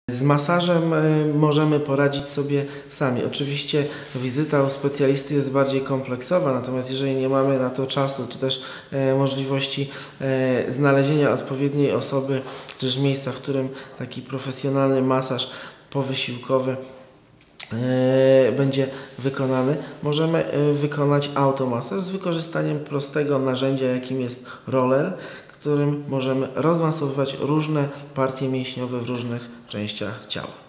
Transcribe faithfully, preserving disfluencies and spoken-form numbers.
Z masażem możemy poradzić sobie sami. Oczywiście wizyta u specjalisty jest bardziej kompleksowa, natomiast jeżeli nie mamy na to czasu, czy też możliwości znalezienia odpowiedniej osoby, czy też miejsca, w którym taki profesjonalny masaż powysiłkowy będzie wykonany, możemy wykonać automasaż z wykorzystaniem prostego narzędzia, jakim jest roller, którym możemy rozmasowywać różne partie mięśniowe w różnych częściach ciała.